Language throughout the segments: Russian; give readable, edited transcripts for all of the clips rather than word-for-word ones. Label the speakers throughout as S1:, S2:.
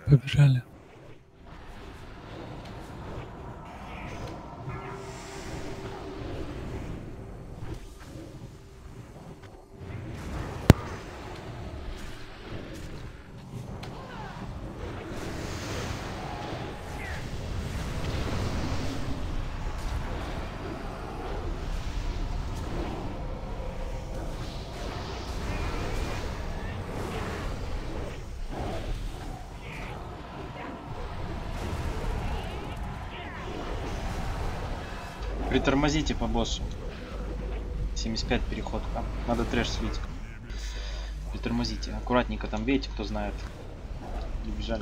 S1: Побежали.
S2: Притормозите по боссу. 75 переходка. Надо трэш слить. Притормозите. Аккуратненько там бейте, кто знает. Не бежали.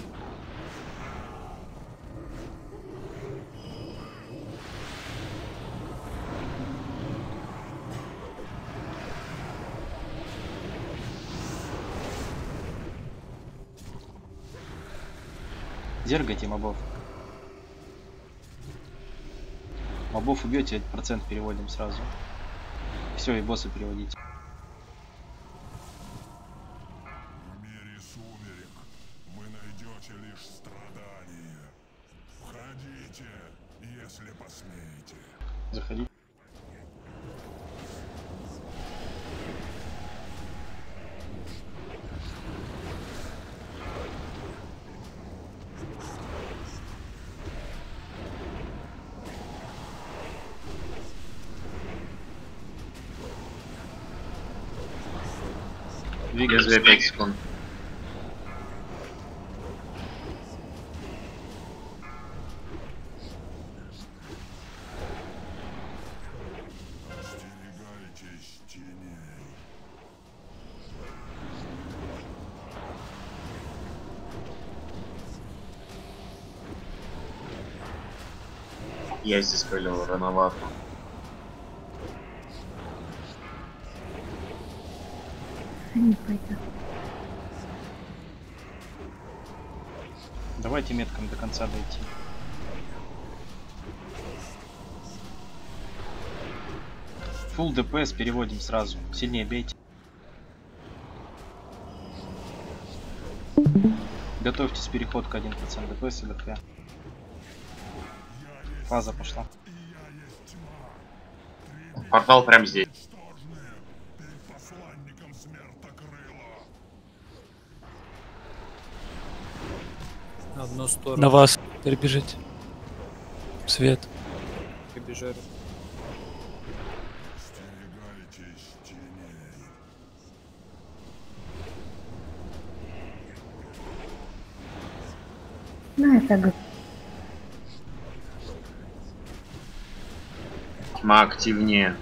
S2: Дергайте мобов. Мобов убьете, процент переводим сразу. Все, и босса переводите.
S3: В мире сумерек вы найдете лишь страдания. Входите, если посмеете.
S2: Заходите.
S4: Лезвие 5 секунд.
S3: Остерегайтесь теней.
S4: Я здесь спалил рановато.
S5: Не пойдет.
S2: Давайте меткам до конца дойти. Фулл ДПС переводим сразу. Сильнее бейте. Готовьтесь, переходка 1% ДПС и ДП. Фаза пошла.
S4: Портал прямо здесь.
S3: Ничтожные перед посланником смертокрыла.
S6: На одну сторону.
S1: На вас перебежите. Свет.
S6: Побежали.
S3: Остерегайтесь теней.
S5: Ну, это
S4: Тьма активнее.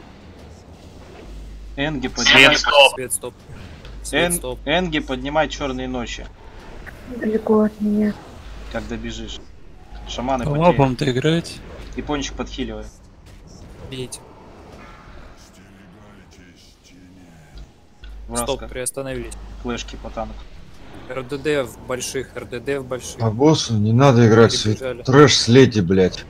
S2: Энги поднимай.
S4: Свет, стоп.
S6: Свет, стоп. Свет, стоп.
S2: Энги поднимай черные ночи.
S5: далеко от меня.
S2: Когда бежишь. Шаманы
S1: По
S2: потеряют.
S1: мапам-то играть.
S2: И пончик подхиливай.
S6: Бейте.
S3: Остерегайтесь теней.
S6: Стоп,
S2: Враска.
S6: приостановились.
S2: Флешки по танку.
S6: РДД в больших, РДД в больших.
S7: А боссу не надо играть в
S6: Перебежали.
S7: трэш слейте, блять.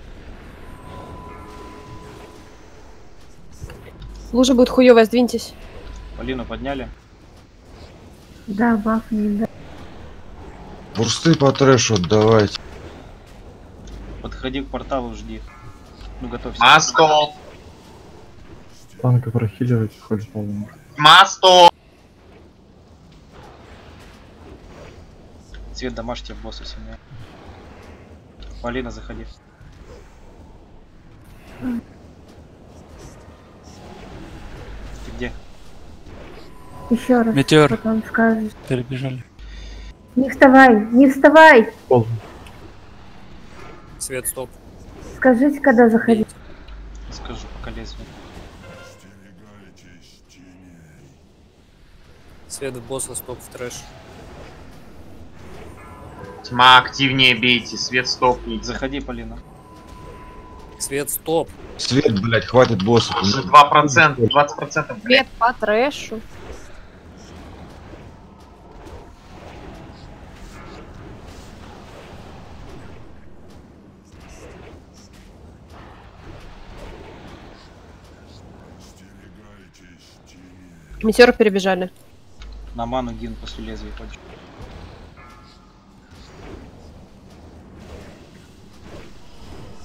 S8: Лужа будет хуёвая, сдвиньтесь.
S2: Полину подняли.
S5: Да, баф не да.
S7: Бурсты по трэшу отдавайте.
S2: Подходи к порталу, жди. Ну, готовься.
S4: Масто.
S9: Танка прохиливать, хоть полный.
S4: Масто.
S2: Цвет домашний в босса сильнее. Полина, заходи. Ты где?
S5: Еще раз.
S1: Метеор.
S5: Потом скажешь.
S1: Перебежали.
S5: Не вставай, не вставай.
S9: Полный.
S6: Свет, стоп.
S5: Скажите, когда заходить.
S6: Бейте.
S2: Скажу, пока лезвие.
S3: Остерегайтесь теней.
S6: Свет в босса, стоп в трэш.
S4: Тьма активнее бейте. Свет стопните.
S2: Заходи, Полина.
S6: Свет, стоп.
S7: Свет, блять, хватит босса.
S4: Уже 2%, 20%.
S8: Свет по трэшу.
S3: Остерегайтесь теней.
S8: Метеоры перебежали.
S2: На ману гин после лезвия ходишь.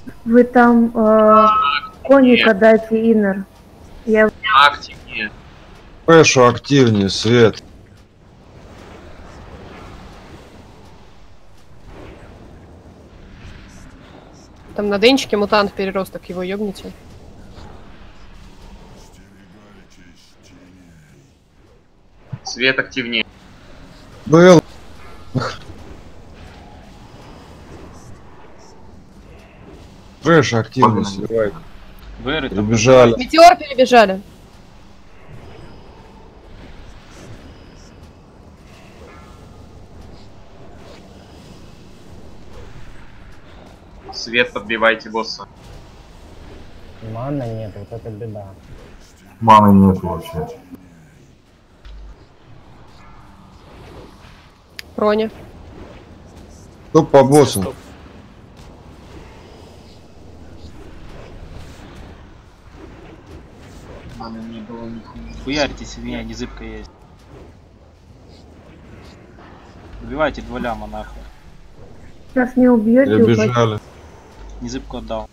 S5: Вы там коника дайте инер. Я
S4: Активнее.
S7: Трэшу активнее, Свет.
S8: Там на денчике мутант переросток, его ёбните.
S4: Свет активнее.
S7: Был. Трэш активнее, сливай.
S2: ВР там
S7: Прибежали.
S8: Метеор перебежали.
S4: Свет, подбивайте босса.
S10: Маны нет, вот это беда.
S9: Маны нет вообще.
S8: Проня.
S7: Кто по боссу?
S6: Стоп.
S2: Маны не было нихуя. Хуярьтесь, у меня незыбка есть. Убивайте 2 ляма нахуй.
S5: сейчас не убьете, упадете.
S7: Прибежали.
S2: Незыбку отдал.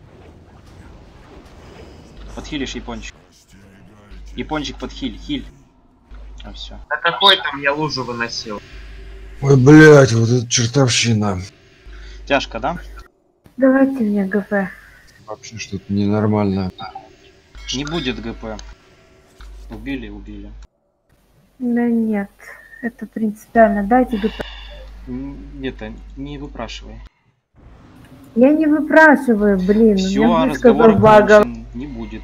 S2: Подхилишь япончик. Япончик подхиль, хиль. А все.
S4: Да какой там я лужу выносил?
S7: Ой, блядь, вот это чертовщина.
S2: Тяжко, да?
S5: Давайте мне ГП.
S7: Вообще что-то ненормальное.
S2: Не будет ГП. Убили, убили.
S5: Да нет, это принципиально. Дайте ГП.
S2: Это, не выпрашивай.
S5: Я не выпрашиваю, блин. У
S2: Все,
S5: меня
S2: разговор
S5: близко багов.
S2: окончен, не будет.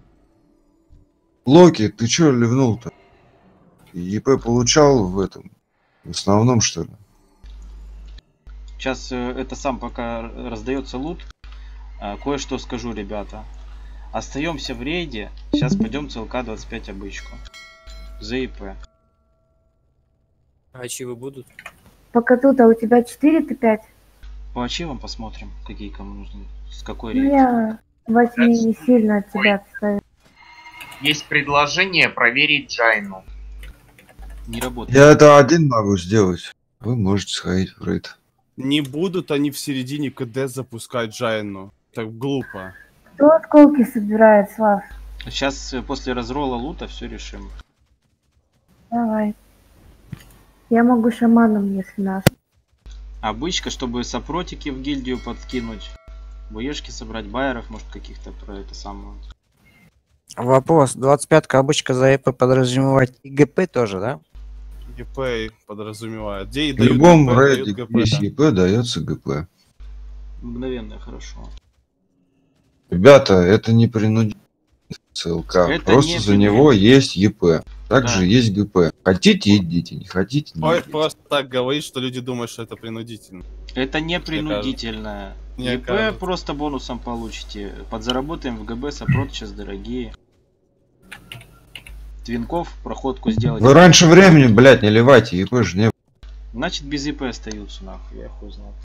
S7: Локи, ты чё ливнул-то? ЕП получал в этом? В основном, что ли?
S2: Сейчас это сам пока раздается лут. Кое-что скажу, ребята. Остаемся в рейде. Сейчас пойдем ЦЛК 25 обычку. ЗИП.
S6: А ачивы будут?
S5: Пока тут, а у тебя 4, ты 5?
S2: По ачивам посмотрим, какие кому нужны. С какой
S5: Ну
S2: рейд.
S5: я 8 не сильно от тебя отстаю.
S4: Есть предложение проверить Джайну.
S2: Не работает.
S7: Я это один могу сделать. Вы можете сходить в рейд.
S11: Не будут они в середине КД запускать Джайну. Так глупо.
S5: Кто осколки собирает, Слав?
S2: Сейчас после разрола лута все решим.
S5: Давай. Я могу шаманом, если надо.
S2: Обычка, чтобы сопротики в гильдию подкинуть. Буешки собрать, байеров, может, каких-то про это самое.
S12: Вопрос. 25-ка обычка за ЭП подразумевает и ГП тоже, да?
S11: ГП подразумевает. Где и
S7: В
S11: дают
S7: любом
S11: ГП,
S7: рейде,
S11: дают
S7: где есть ЕП, дается ГП.
S2: Мгновенно, хорошо.
S7: Ребята, это не принудительно ЦЛК.
S2: Это
S7: Просто
S2: не
S7: за него есть ЕП. Также
S2: Да.
S7: есть ГП. Хотите, идите, не хотите, не
S11: Ой,
S7: идите.
S11: просто так говорит, что люди думают, что это принудительно.
S2: Это не принудительное.
S11: Мне
S2: ЕП
S11: кажется.
S2: просто бонусом получите. Подзаработаем в ГБ, сопрот сейчас дорогие. Твинков проходку сделать.
S7: Вы раньше времени, блядь, не ливайте, ЕП же не...
S2: Значит, без ЕП остаются, нахуй, я хуй знал.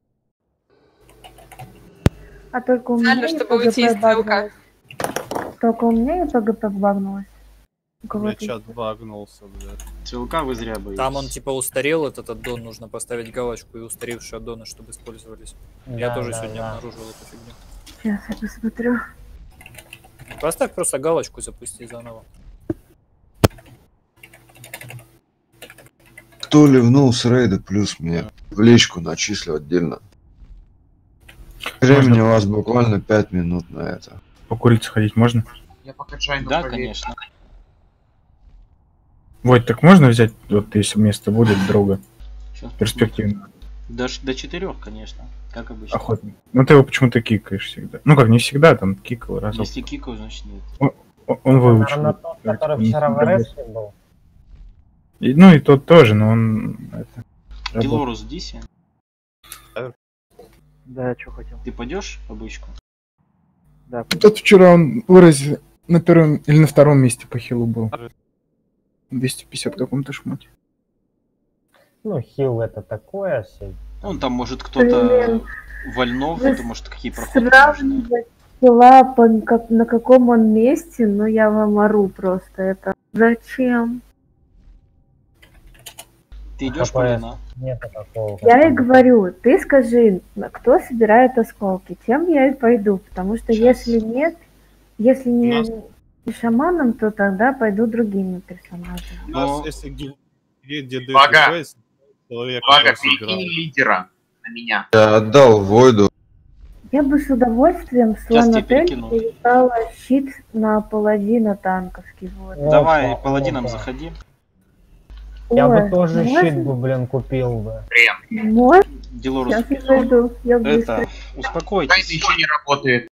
S5: А только у меня
S8: Надо,
S5: и
S8: чтобы
S5: по
S8: уйти из
S5: ГП
S8: ЦЛК.
S5: багнулось. Только у меня и по ГП багнулось. У
S11: Бля,
S5: кого-то
S11: чат багнулся, блядь.
S2: ЦЛК вы зря боитесь.
S6: Там он типа устарел, этот аддон, нужно поставить галочку и устаревшие аддоны, чтобы использовались. Я
S10: Да,
S6: тоже
S10: да,
S6: сегодня
S10: да.
S6: обнаружил эту фигню.
S5: Сейчас я посмотрю.
S6: Поставь просто галочку и запусти заново.
S7: Кто ливнул с рейда, плюс мне в личку начислю отдельно. Времени у вас буквально 5 минут на это.
S9: Покурить сходить можно?
S4: Я пока Джайну
S2: Да,
S4: проверю.
S2: конечно.
S9: Вот, так можно взять, вот если место будет, друга?
S2: Сейчас
S9: Перспективно.
S2: до 4, конечно. Как обычно.
S9: Охотно. Ну ты его почему-то кикаешь всегда. Ну как, не всегда, там кикал разок.
S2: Если кикаю, значит нет.
S9: Он выучил.
S10: Наверное, тот, который
S9: Типа, не
S10: вчера в
S9: всегда
S10: РС был.
S9: Ну и тот тоже, но он... Это, работает.
S2: Делорус Диси,
S12: Да, что хотел.
S2: ты пойдешь в обычку?
S12: Да.
S9: Тот вчера он в РС на первом или на втором месте по хилу был. 250 в каком-то шмоте.
S10: Ну, хил это такое себе.
S2: Он там может кто-то
S5: Блин.
S2: вольнов,
S5: Вы
S2: это может какие проходы нужны.
S5: Сравнивать дела на каком он месте, но я вам ору просто это. Зачем?
S2: Ты идешь
S10: КПС.
S2: по Лена?
S10: Нету такого.
S5: Я и говорю, ты скажи, кто собирает осколки, тем я и пойду, потому что если нет, если не шаманом, то тогда пойду другими персонажами.
S11: У нас, если где
S4: Вага.
S11: ДС, человек
S4: Вага,
S11: просто
S4: перекинь
S11: играет.
S4: лидера на меня.
S7: Я отдал Войду.
S5: Я бы с удовольствием с
S2: Сейчас тебе
S5: Ланатель
S2: перекину.
S5: перестала щит на паладина танковский. Вот.
S2: Давай,
S10: Опа,
S2: паладином
S10: опа.
S2: заходи.
S10: Я
S5: Ой,
S10: бы тоже
S5: можно?
S10: щит бы, блин, купил бы.
S4: Прям.
S5: Можно?
S2: Делорус.
S5: Сейчас я зайду. Я быстро.
S2: Это, успокойтесь.
S4: Тайна еще не работает.